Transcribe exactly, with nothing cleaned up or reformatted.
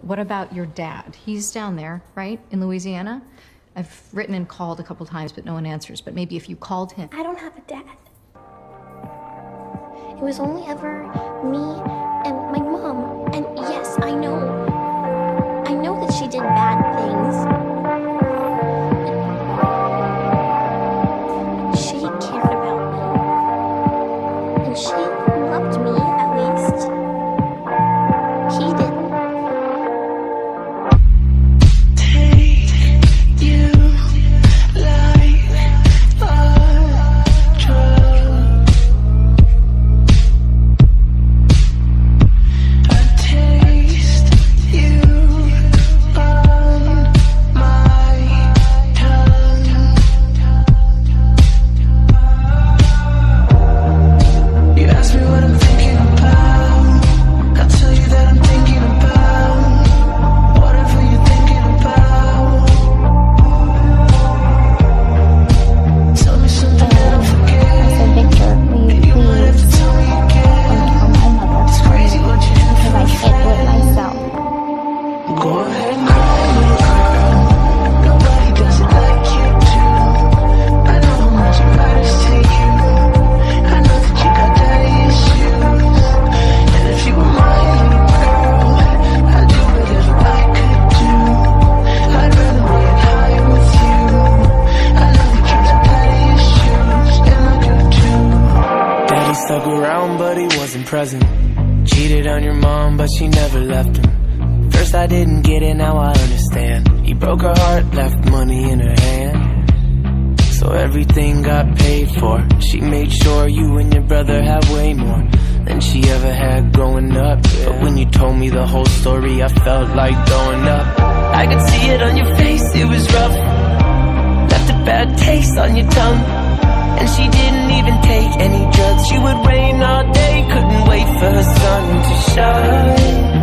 what about your dad? He's down there, right, in Louisiana? I've written and called a couple times, but no one answers. But maybe if you called him. I don't have a dad. It was only ever me and my mom. And yes, I know. I know that she did bad things. But she cared about me. And she loved me, at least. He didn't. Stuck around, but he wasn't present. Cheated on your mom, but she never left him. First I didn't get it, now I understand. He broke her heart, left money in her hand. So everything got paid for. She made sure you and your brother had way more than she ever had growing up. But when you told me the whole story, I felt like throwing up. I could see it on your face, it was rough. Left a bad taste on your tongue. And she didn't even take any drugs. She would rain all day, couldn't wait for her sun to shine.